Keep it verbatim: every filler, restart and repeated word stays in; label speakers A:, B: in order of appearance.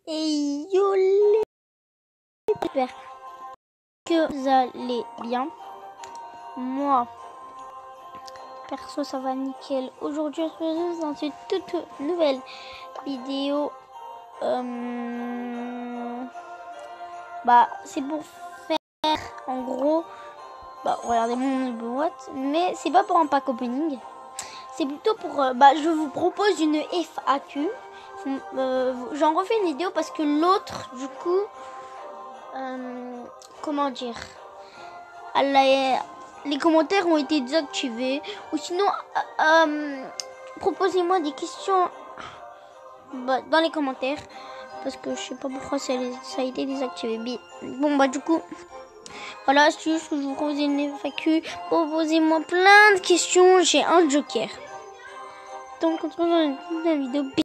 A: Et yo les, j'espère que vous allez bien. Moi, perso, ça va nickel. Aujourd'hui, on se retrouve dans une toute nouvelle vidéo. Euh, bah, c'est pour faire, en gros, bah, regardez mon boîte, mais c'est pas pour un pack opening. C'est plutôt pour, euh, bah, je vous propose une F A Q. Euh, J'en refais une vidéo parce que l'autre, du coup, euh, comment dire, la, les commentaires ont été désactivés. Ou sinon, euh, euh, proposez-moi des questions bah, dans les commentaires. Parce que je sais pas pourquoi ça, ça a été désactivé. Bon, bah, du coup, voilà, c'est juste que je vous propose une F A Q. Proposez-moi plein de questions. J'ai un joker. Donc, on se retrouve dans une vidéo.